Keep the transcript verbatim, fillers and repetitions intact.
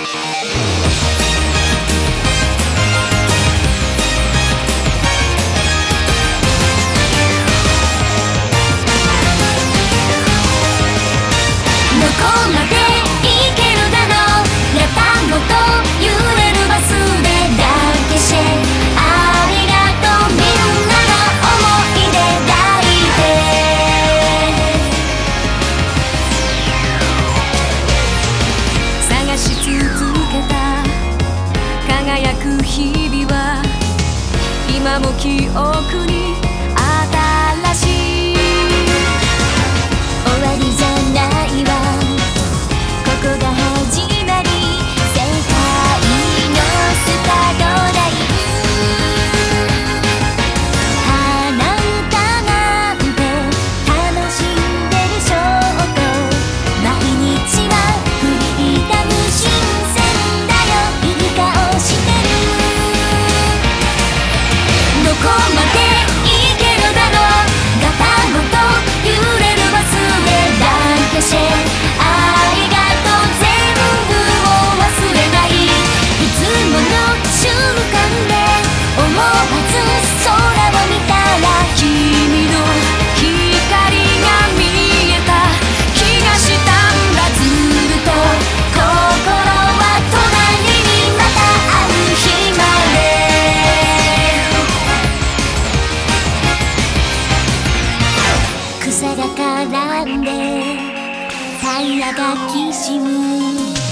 今も記憶に新しい終わりじゃないわ、ここが始まり、世界のスタートライン。花歌なんて楽しんでる証拠、毎日はフリーダム新鮮だよ、いい顔してる。どこまで行けるだろう、ガタごと揺れるバスでダンケシェン、ありがとう全部を忘れない、いつもの瞬間で思わず空を見たら君の光が見えた気がしたんだ、ずっと心は隣にまた会う日まで。草が絡んでタイヤがきしむ。